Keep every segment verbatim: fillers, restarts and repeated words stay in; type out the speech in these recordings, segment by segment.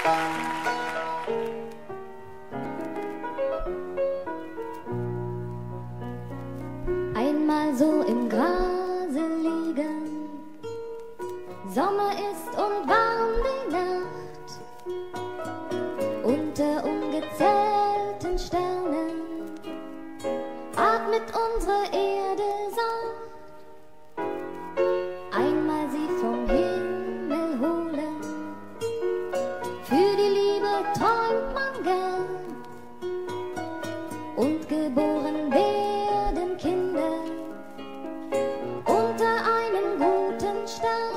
Einmal so im Grase liegen, Sommer ist und warm die Nacht, unter ungezählten Sternen atmet unsere Erde sacht. Einmal sie vom Himmel holen, für die Liebe träumt man gern, und geboren werden Kinder unter einem guten Stern.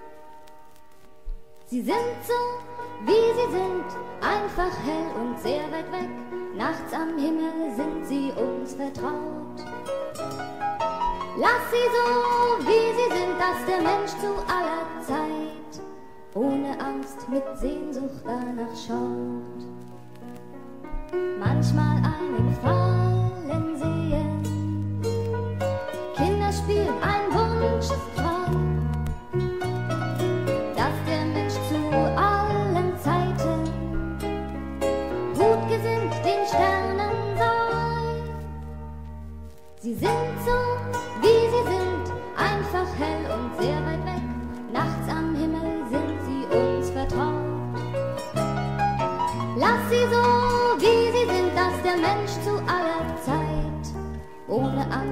Sie sind so, wie sie sind, einfach hell und sehr weit weg. Nachts am Himmel sind sie uns vertraut. Lass sie so, wie sie sind, dass der Mensch zu aller Zeit ohne Angst mit Sehnsucht danach schaut. Manchmal einen Fallen sehen, Kinder spielen, ein Wunsch ist frei, dass der Mensch zu allen Zeiten gut gesinnt den Sternen sei. Sie sind so, wie sie sind, einfach hell und sehr weit weg. Nachts am Himmel sind sie uns vertraut. Lass sie so, wie sie sind, dass der Mensch zu aller Zeit ohne Angst